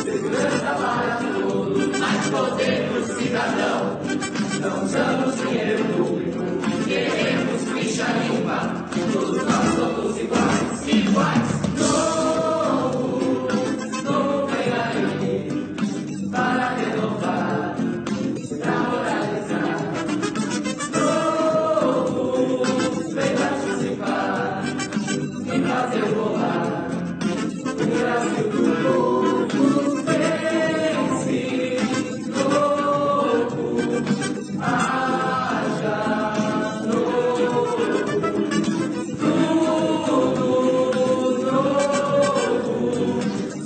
segurança para todos, mais poder pro cidadão. Não usamos dinheiro público, queremos ficha limpa. Todos nós somos iguais, iguais. Novo vem aí para renovar, pra moralizar. Novo vem participar e fazer rolar o Brasil do novo. Pense novo, haja novo, tudo novo,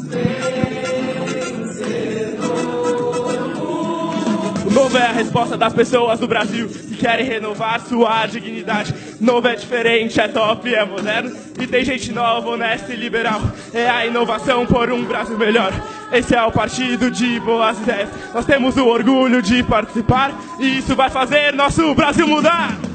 vencer novo. O novo é a resposta das pessoas do Brasil que querem renovar sua dignidade. Novo é diferente, é top, é moderno e tem gente nova, honesta e liberal. É a inovação por um Brasil melhor. Esse é o partido de boas ideias. Nós temos o orgulho de participar e isso vai fazer nosso Brasil mudar.